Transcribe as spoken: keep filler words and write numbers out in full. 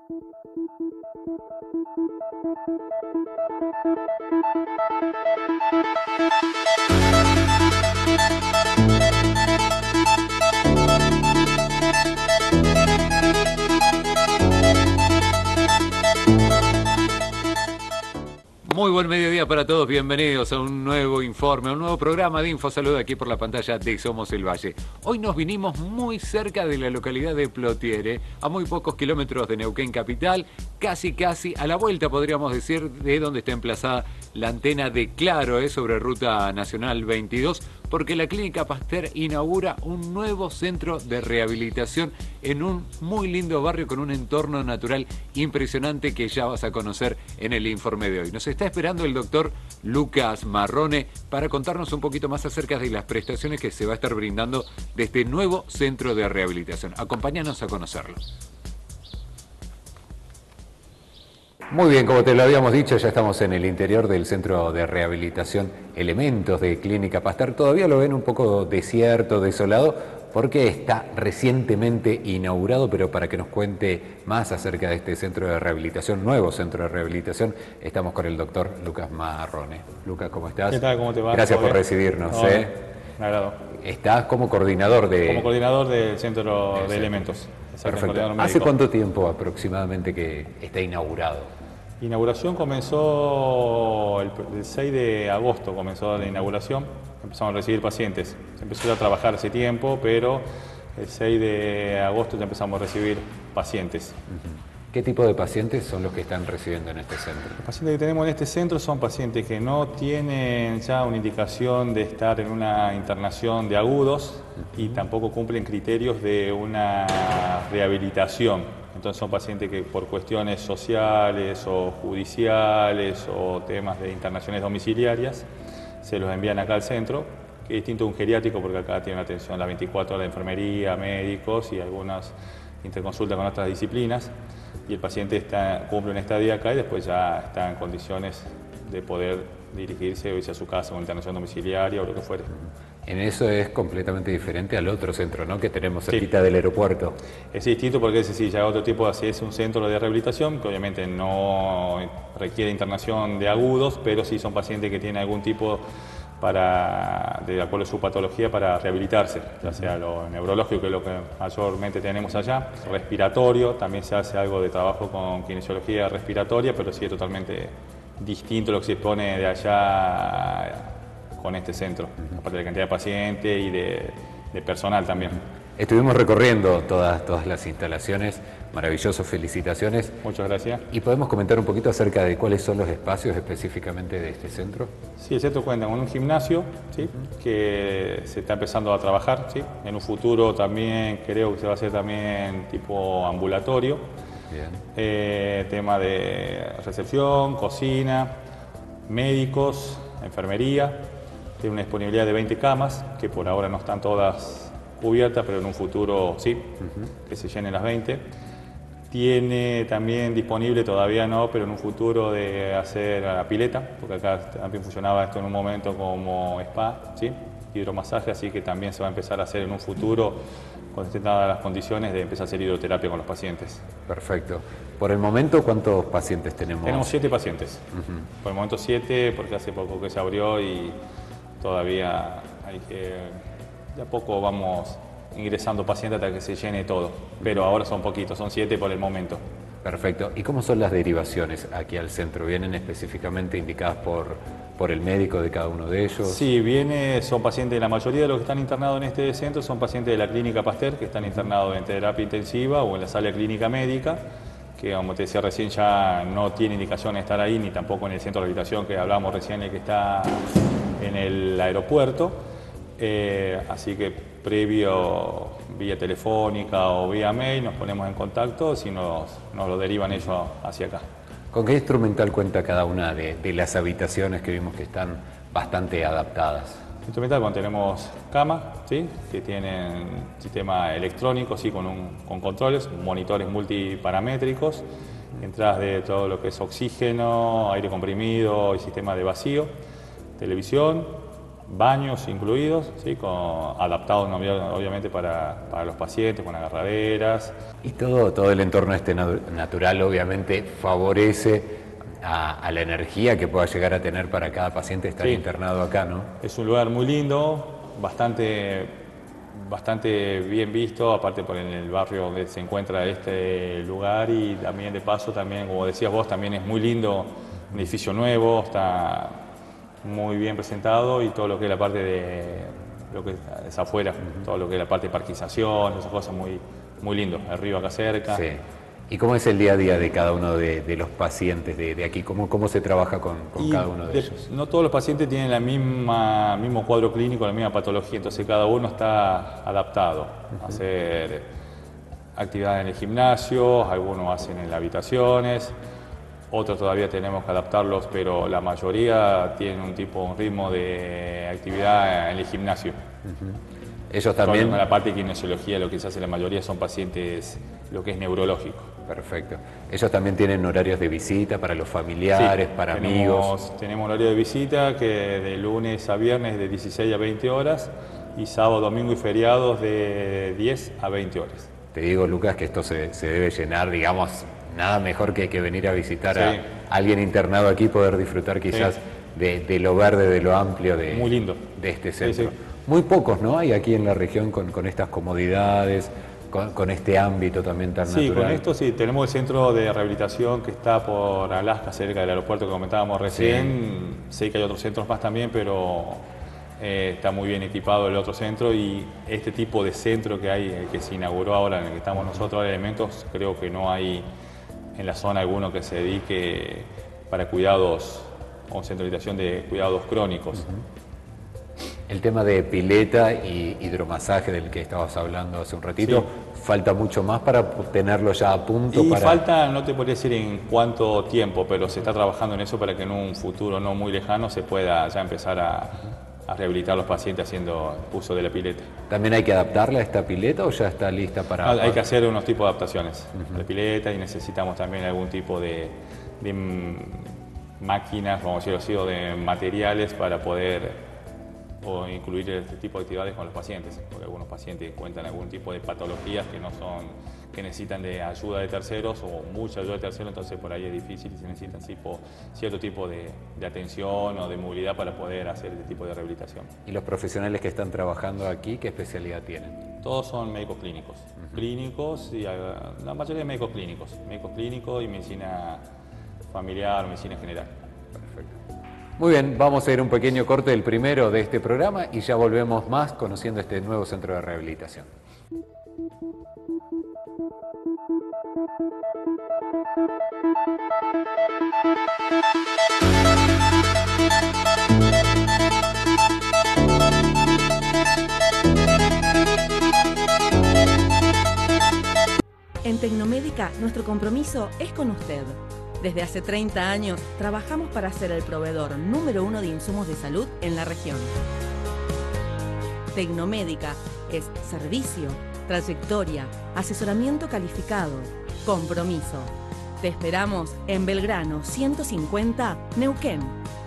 Muy buen mediodía para todos, bienvenidos a un nuevo informe, a un nuevo programa de InfoSalud aquí por la pantalla de Somos el Valle. Hoy nos vinimos muy cerca de la localidad de Plotiere, a muy pocos kilómetros de Neuquén capital, casi casi a la vuelta podríamos decir de donde está emplazada la antena de Claro, eh, sobre Ruta Nacional veintidós, porque la Clínica Pasteur inaugura un nuevo centro de rehabilitación en un muy lindo barrio con un entorno natural impresionante que ya vas a conocer en el informe de hoy. Nos está esperando el doctor Lucas Marrone para contarnos un poquito más acerca de las prestaciones que se va a estar brindando de este nuevo centro de rehabilitación. Acompáñanos a conocerlo. Muy bien, como te lo habíamos dicho, ya estamos en el interior del centro de rehabilitación Elementos de Clínica Pasteur. Todavía lo ven un poco desierto, desolado, porque está recientemente inaugurado, pero para que nos cuente más acerca de este centro de rehabilitación, nuevo centro de rehabilitación, estamos con el doctor Lucas Marrone. Lucas, ¿cómo estás? ¿Qué tal? ¿Cómo te va? Gracias por recibirnos. No, ¿eh? Me agrado. Estás como coordinador de... Como coordinador del centro de Exacto. Elementos. Perfecto. ¿Hace cuánto tiempo aproximadamente que está inaugurado? Inauguración comenzó el, el seis de agosto, comenzó la inauguración, empezamos a recibir pacientes. Se empezó a trabajar hace tiempo, pero el seis de agosto ya empezamos a recibir pacientes. ¿Qué tipo de pacientes son los que están recibiendo en este centro? Los pacientes que tenemos en este centro son pacientes que no tienen ya una indicación de estar en una internación de agudos y tampoco cumplen criterios de una rehabilitación. Entonces son pacientes que por cuestiones sociales o judiciales o temas de internaciones domiciliarias se los envían acá al centro, que es distinto a un geriátrico porque acá tiene una atención a las veinticuatro horas de enfermería, médicos y algunas interconsultas con otras disciplinas. Y el paciente está, cumple una estadía acá y después ya está en condiciones de poder dirigirse o irse a su casa a una internación domiciliaria o lo que fuere. En eso es completamente diferente al otro centro, ¿no?, que tenemos cerquita sí. del aeropuerto. Es distinto porque ese sí, ya otro tipo de, así es un centro de rehabilitación que obviamente no requiere internación de agudos, pero sí son pacientes que tienen algún tipo para, de acuerdo a su patología, para rehabilitarse, ya sea lo neurológico, que es lo que mayormente tenemos allá, respiratorio, también se hace algo de trabajo con kinesiología respiratoria, pero sí es totalmente distinto lo que se pone de allá con este centro, aparte de la cantidad de pacientes y de, de personal también. Estuvimos recorriendo todas, todas las instalaciones, maravilloso, felicitaciones. Muchas gracias. ¿Y podemos comentar un poquito acerca de cuáles son los espacios específicamente de este centro? Sí, el centro cuenta con un gimnasio, ¿sí?, uh-huh. que se está empezando a trabajar, ¿sí? En un futuro también creo que se va a hacer también tipo ambulatorio. Bien. Eh, tema de recepción, cocina, médicos, enfermería. Tiene una disponibilidad de veinte camas, que por ahora no están todas cubiertas, pero en un futuro sí, uh-huh. que se llenen las veinte. Tiene también disponible, todavía no, pero en un futuro de hacer la pileta, porque acá también funcionaba esto en un momento como spa, ¿sí?, hidromasaje, así que también se va a empezar a hacer en un futuro, cuando estén dadas las condiciones, de empezar a hacer hidroterapia con los pacientes. Perfecto. Por el momento, ¿cuántos pacientes tenemos? Tenemos siete pacientes. Uh-huh. Por el momento siete, porque hace poco que se abrió y todavía hay que, de a poco vamos ingresando pacientes hasta que se llene todo, pero ahora son poquitos, son siete por el momento. Perfecto. ¿Y cómo son las derivaciones aquí al centro? ¿Vienen específicamente indicadas por, por el médico de cada uno de ellos? Sí, viene, son pacientes, la mayoría de los que están internados en este centro son pacientes de la Clínica Pasteur, que están internados en terapia intensiva o en la sala clínica médica, que como te decía recién ya no tiene indicación de estar ahí, ni tampoco en el centro de rehabilitación que hablábamos recién, el que está en el aeropuerto, eh, así que previo vía telefónica o vía mail nos ponemos en contacto si nos, nos lo derivan ellos hacia acá. ¿Con qué instrumental cuenta cada una de, de las habitaciones que vimos que están bastante adaptadas? Instrumental, bueno, tenemos cama, ¿sí?, que tienen sistema electrónico, sí, con, un, con controles, monitores multiparamétricos, entradas de todo lo que es oxígeno, aire comprimido y sistema de vacío, televisión, baños incluidos, ¿sí? Con, adaptados obviamente para, para los pacientes, con agarraderas. Y todo, todo el entorno este natural obviamente favorece a, a la energía que pueda llegar a tener para cada paciente estar sí. internado acá, ¿no? Es un lugar muy lindo, bastante, bastante bien visto, aparte por en el barrio donde se encuentra este lugar, y también de paso, también, como decías vos, también es muy lindo, un edificio nuevo, está muy bien presentado, y todo lo que es la parte de lo que es afuera, uh-huh. todo lo que es la parte de parquización, esas cosas muy, muy lindo, el río acá cerca. Sí. ¿Y cómo es el día a día de cada uno de, de los pacientes de, de aquí? ¿Cómo, cómo se trabaja con, con cada uno de, de ellos? No todos los pacientes tienen el mismo cuadro clínico, la misma patología, entonces cada uno está adaptado uh-huh. a hacer actividades en el gimnasio, algunos hacen en las habitaciones, otros todavía tenemos que adaptarlos, pero la mayoría tienen un tipo, un ritmo de actividad en el gimnasio. Uh-huh. Ellos también... Con la parte de kinesiología, lo que se hace la mayoría son pacientes, lo que es neurológico. Perfecto. Ellos también tienen horarios de visita para los familiares, sí, para tenemos, amigos. Tenemos horario de visita que de lunes a viernes de dieciséis a veinte horas y sábado, domingo y feriados de diez a veinte horas. Te digo, Lucas, que esto se, se debe llenar, digamos, nada mejor que, que venir a visitar sí. a alguien internado aquí, poder disfrutar quizás sí. de, de lo verde, de lo amplio de, Muy lindo. de este centro. Sí, sí. Muy pocos, ¿no? Hay aquí en la región con, con estas comodidades, con, con este ámbito también tan sí, natural. Sí, con esto sí. Tenemos el centro de rehabilitación que está por Alaska, cerca del aeropuerto que comentábamos recién. Sí. Sé que hay otros centros más también, pero eh, está muy bien equipado el otro centro, y este tipo de centro que hay, que se inauguró ahora, en el que estamos nosotros, elementos, creo que no hay en la zona alguno que se dedique para cuidados, o centro de habitación de cuidados crónicos. Uh-huh. El tema de pileta y hidromasaje del que estabas hablando hace un ratito, sí. falta mucho más para tenerlo ya a punto. Y para... falta, no te podría decir en cuánto tiempo, pero se está trabajando en eso para que en un futuro no muy lejano se pueda ya empezar a, a rehabilitar a los pacientes haciendo uso de la pileta. ¿También hay que adaptarla a esta pileta o ya está lista para...? No, hay que hacer unos tipos de adaptaciones uh-huh. a la pileta, y necesitamos también algún tipo de, de máquinas, vamos a decirlo así, o de materiales para poder o incluir este tipo de actividades con los pacientes, porque algunos pacientes cuentan algún tipo de patologías que no son, que necesitan de ayuda de terceros o mucha ayuda de terceros, entonces por ahí es difícil y se necesitan tipo, cierto tipo de, de atención o de movilidad para poder hacer este tipo de rehabilitación. ¿Y los profesionales que están trabajando aquí, qué especialidad tienen? Todos son médicos clínicos, uh-huh. clínicos y la mayoría de médicos clínicos, médicos clínicos y medicina familiar, medicina general. Perfecto. Muy bien, vamos a ir un pequeño corte del primero de este programa y ya volvemos más conociendo este nuevo centro de rehabilitación. En Tecnomédica, nuestro compromiso es con usted. Desde hace treinta años, trabajamos para ser el proveedor número uno de insumos de salud en la región. Tecnomédica es servicio, trayectoria, asesoramiento calificado, compromiso. Te esperamos en Belgrano ciento cincuenta, Neuquén.